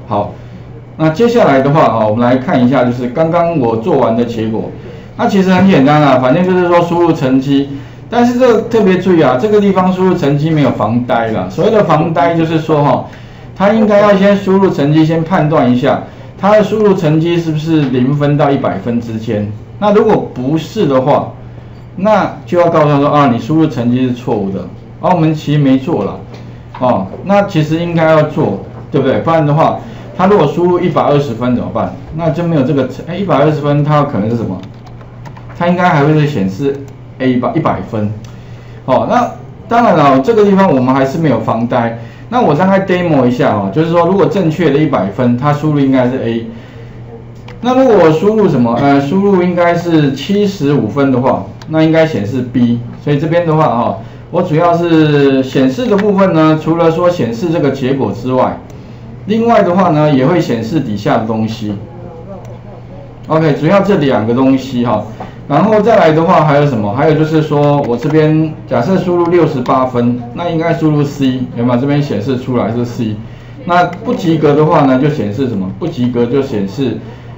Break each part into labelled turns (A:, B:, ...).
A: 好，那接下来的话啊，我们来看一下，就是刚刚我做完的结果。那其实很简单啊，反正就是说输入成绩，但是这个特别注意啊，这个地方输入成绩没有防呆啦。所谓的防呆就是说哈，它应该要先输入成绩，先判断一下它的输入成绩是不是0分到100分之间。那如果不是的话，那就要告诉他说啊，你输入成绩是错误的。我们其实没做了，那其实应该要做，对不对？不然的话，他如果输入120分怎么办？那就没有这个120分，它有可能是什么？它应该还会是显示 A 吧，100分。那当然了，这个地方我们还是没有防呆。那我大概 demo 一下就是说如果正确的100分，它输入应该是 A。那如果我输入什么？输入应该是75分的话，那应该显示 B。所以这边的话我主要是显示的部分呢，除了说显示这个结果之外，另外的话呢也会显示底下的东西。OK， 主要这2个东西然后再来的话还有什么？还有就是说我这边假设输入68分，那应该输入 C， 有没有？这边显示出来是 C。那不及格的话呢，就显示什么？不及格就显示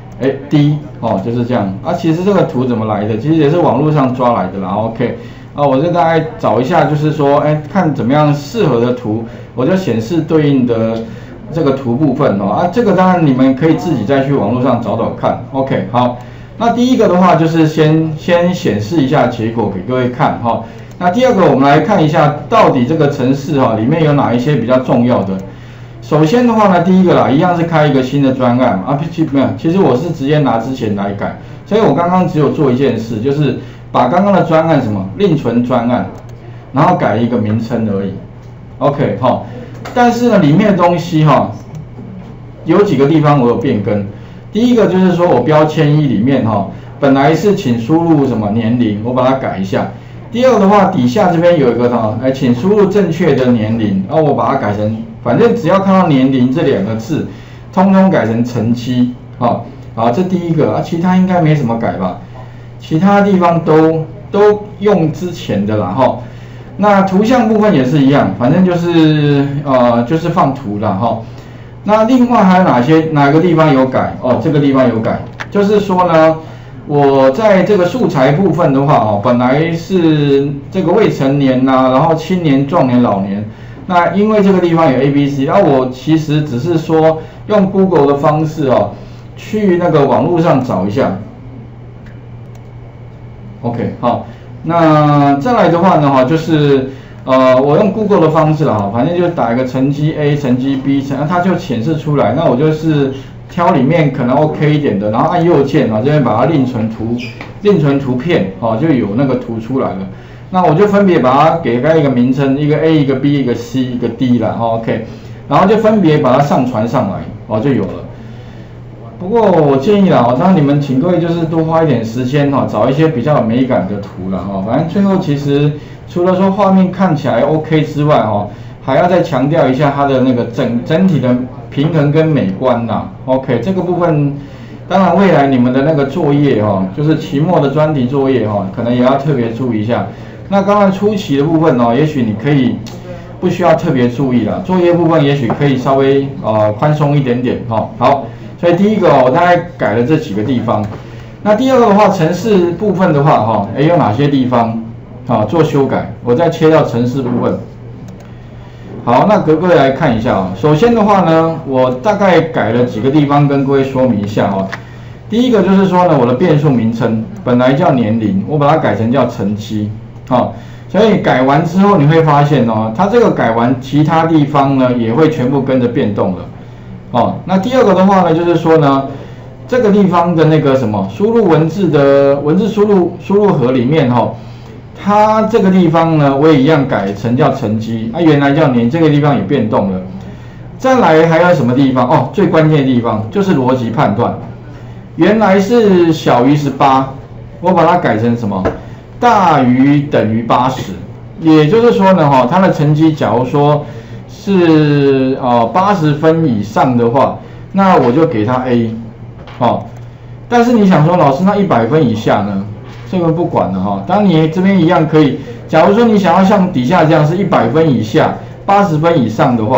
A: D， 就是这样啊。其实这个图怎么来的？其实也是网络上抓来的啦。OK， 我就大概找一下，就是说看怎么样适合的图，我就显示对应的这个图部分这个当然你们可以自己再去网络上找找看。OK， 好。那第一个的话就是先显示一下结果给各位看那第二个我们来看一下到底这个程式里面有哪一些比较重要的。首先的话呢，第一个啦，一样是开一个新的专案没有，其实我是直接拿之前来改，所以我刚刚只有做一件事，就是把刚刚的专案什么另存专案，然后改一个名称而已。OK 但是呢里面的东西有几个地方我有变更。第一个就是说我标签1里面本来是请输入什么年龄，我把它改一下。第二个的话，底下这边有一个请输入正确的年龄，然后我把它改成，反正只要看到年龄这2个字，通通改成成绩好，这第一个其他应该没什么改吧？其他地方都用之前的啦那图像部分也是一样，反正就是放图啦那另外还有哪个地方有改？这个地方有改，就是说呢，我在这个素材部分的话本来是这个未成年然后青年、壮年、老年。那因为这个地方有 A、B、C， 我其实只是说用 Google 的方式去那个网络上找一下。OK， 好，那再来的话呢就是我用 Google 的方式啦反正就打一个成绩 A、成绩 B， 它就显示出来。那我就是挑里面可能 OK 一点的，然后按右键这边把它另存图片就有那个图出来了。那我就分别把它给一个名称，一个 A， 一个 B， 一个 C， 一个 D 啦OK， 然后就分别把它上传上来就有了。不过我建议啦当然你们请各位就是多花一点时间找一些比较有美感的图啦反正最后其实除了说画面看起来 OK 之外还要再强调一下它的那个整体的平衡跟美观啦 OK， 这个部分当然未来你们的那个作业就是期末的专题作业可能也要特别注意一下。那当然初期的部分也许你可以不需要特别注意啦，作业部分也许可以稍微宽松一点点好，所以第一个我大概改了这几个地方。那第二个的话，程式部分的话有哪些地方做修改？我再切到程式部分。好，那各位来看一下首先的话呢，我大概改了几个地方跟各位说明一下第一个就是说呢，我的变数名称本来叫年龄，我把它改成叫成绩所以改完之后你会发现它这个改完其他地方呢也会全部跟着变动了那第二个的话呢，就是说呢，这个地方的那个什么输入文字的文字输入盒里面它这个地方呢，我也一样改成叫成绩原来叫年，这个地方也变动了。再来还有什么地方最关键的地方就是逻辑判断，原来是小于18，我把它改成什么大于等于80，也就是说呢它的成绩假如说是80分以上的话，那我就给它 A 但是你想说老师那100分以下呢？这个不管了当然你这边一样可以，假如说你想要像底下这样是100分以下80分以上的话，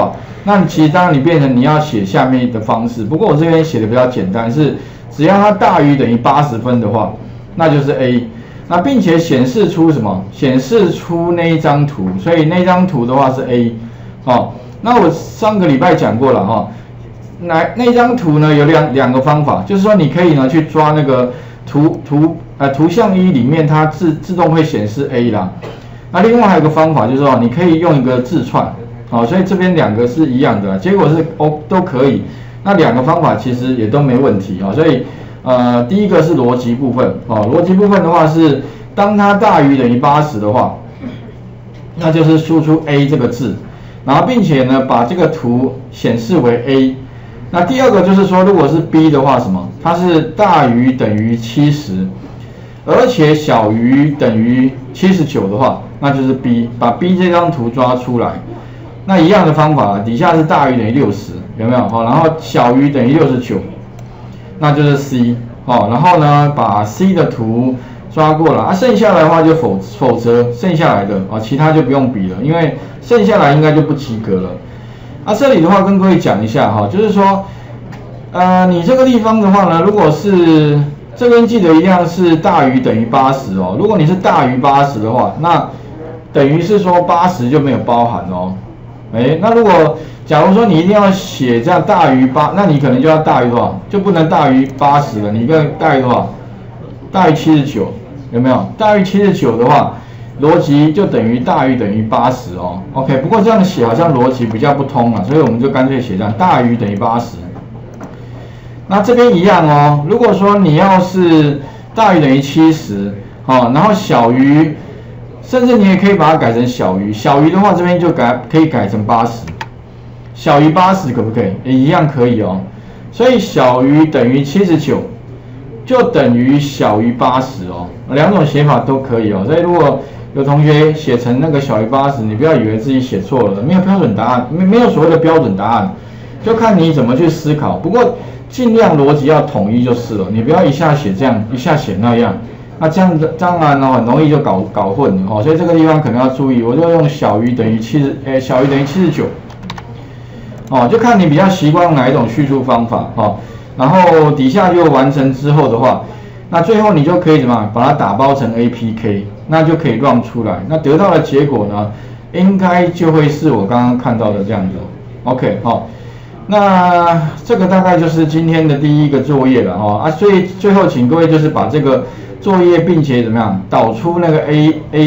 A: 那你其实当然你变成你要写下面的方式，不过我这边写的比较简单，是只要它大于等于80分的话，那就是 A。那并且显示出什么？显示出那一张图，所以那张图的话是 A。哦，那我上个礼拜讲过了哈。那张图呢有两个方法，就是说你可以呢去抓那个图像一里面它自动会显示 A 啦。那另外还有一个方法就是说你可以用一个字串，好，所以这边两个是一样的，结果是都可以。那两个方法其实也都没问题啊，所以第一个是逻辑部分，哦，逻辑部分的话是当它大于等于80的话，那就是输出 A 这个字，然后并且呢把这个图显示为 A。那第二个就是说，如果是 B 的话，什么？它是大于等于70，而且小于等于79的话，那就是 B， 把 B 这张图抓出来。那一样的方法，底下是大于等于60，有没有？好，然后小于等于69，那就是 C。好，然后呢，把 C 的图抓过来，啊，剩下来的话就否则剩下来的啊，其他就不用比了，因为剩下来应该就不及格了。啊，这里的话跟各位讲一下哈，就是说，你这个地方的话呢，如果是这边记得一定要是大于等于80哦。如果你是大于80的话，那等于是说80就没有包含哦。那如果假如说你一定要写这样大于8，那你可能就要大于多少？就不能大于80了，你更大于多少？大于79，有没有？大于79的话，逻辑就等于大于等于80哦。OK， 不过这样写好像逻辑比较不通啊，所以我们就干脆写这样大于等于80。那这边一样哦，如果说你要是大于等于70，哦，然后小于，甚至你也可以把它改成小于，小于的话这边就可以改成80，小于80可不可以？也一样可以哦。所以小于等于79。就等于小于80哦，两种写法都可以哦。所以如果有同学写成那个小于80，你不要以为自己写错了，没有标准答案，没有所谓的标准答案，就看你怎么去思考。不过尽量逻辑要统一就是了，你不要一下写这样，一下写那样，那这样子当然很容易就搞混了哦。所以这个地方可能要注意，我就用小于等于小于等于79，哦，就看你比较习惯哪一种叙述方法哦。然后底下就完成之后的话，那最后你就可以怎么把它打包成 APK， 那就可以 run 出来。那得到的结果呢，应该就会是我刚刚看到的这样子。OK， 好，那这个大概就是今天的第一个作业了哈。所以最后请各位就是把这个作业，并且怎么样导出那个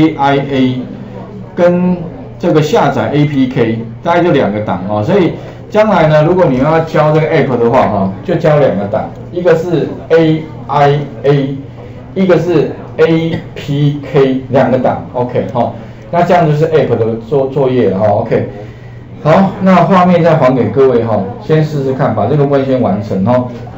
A: AIA 跟这个下载 APK， 大概就2个档哦。所以将来呢，如果你要教这个 app 的话，哈，就教2个档，一个是 AIA， 一个是 APK， 2个档 ，OK， 好，那这样就是 app 的作业了，哈 ，OK， 好，那画面再还给各位哈，先试试看，把这个问先完成哦。